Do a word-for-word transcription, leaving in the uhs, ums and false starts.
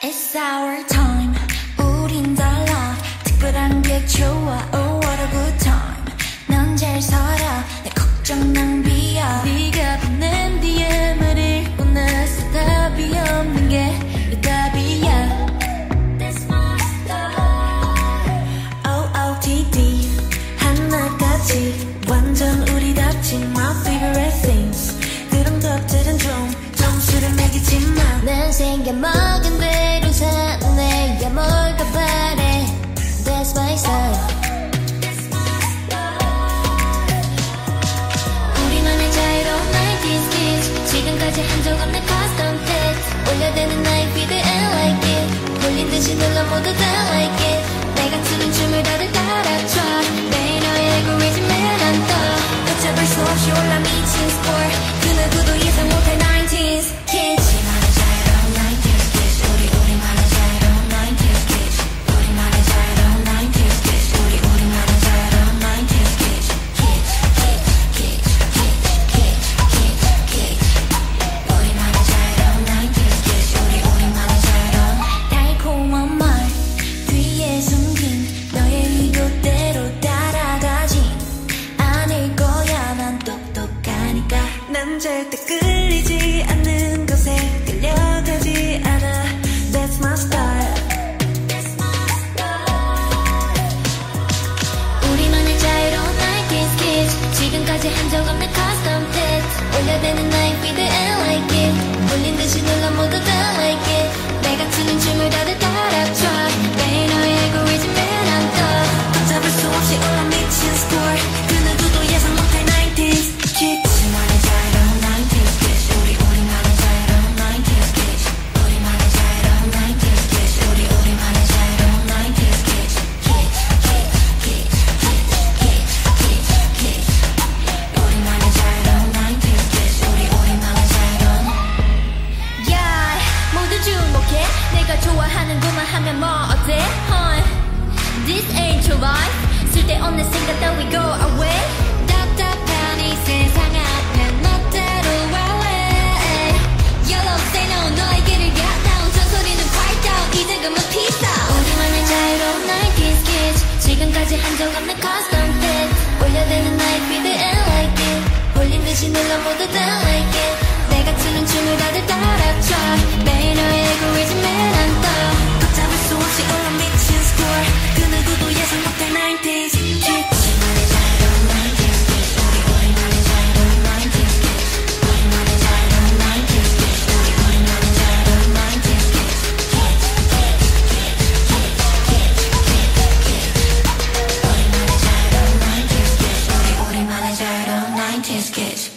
It's our time. 우린 달라. 특별한 게 좋아. Oh what a good time. 넌 잘 살아. 내 걱정 낭비야. 네가 보낸 디엠을 읽고 나서 답이 없는 게 내 답이야. That's my style. O O T D 하나같이 완전 우리답지. My favorite things. 그런 것들은 좀 점수를 매기지만 난 생겨먹은 대로 사네. 야 뭘까 바래. That's my style. 우리만의 자유로운 나인티즈 kids. 지금까지 한 적 없는 custom hits. 올려대는 아이비드 and like it. 홀린 듯이 눌러 모두 다 like it. 내가 추는 춤을 다들 따라춰. 매일 너의 알고리즘에 난 떠. 걷잡을 수 없이 올라 미친 score. 그 누구도 예상 못할 나인티즈 kids. 난 절대 끌리지 않는 곳에 끌려가지 않아. That's my style. That's my style. 우리만의 자유로운 나인티즈 kids. 지금까지 한 적 없는 custom hits. 올려대는 나의 beat and like it. 홀린 듯이 눌러 모두 다 like it. 내가 추는 춤을 다들 따라춰. 매일 너의 알고리즘에 난 떠. 걷잡을 수 없이 올라 미친 score. 그 누구도 예상 못할 나인티즈 kids. 내가 좋아하는 것만 하면 뭐 어때? Huh? This ain't your life. 쓸데없는 생각 따위 go away. 답답한 이 세상 앞에 멋대로 wallet. Yellow say no. 너의 길을 get down. 전소리는 quiet down. 이제 그만 peace out. 우리만의 자유로운 나인티즈 kids. 지금까지 한 적 없는 custom hits. 올려대는 나의 beat and like it. 홀린 듯이 눌러 모두 다 like it. 내가 추는 춤을 다들 따라춰. 매일 너의 알고리즘에 난 떠. 걷잡을 수 없이 올라 미친 score. 그 누구도 예상 못할 나인티즈 kids. 우리만의 자유로운 나인티즈 kids. 우리 우리만의 자유로운 나인티즈 kids. 우리만의 자유로운 나인티즈 kids. 우리 우리만의 자유로운 나인티즈 kids. Kids, kids, kids, kids, kids, kids. 우리만의 자유로운 나인티즈 kids. 우리 우리만의 자유로운 나인티즈 kids.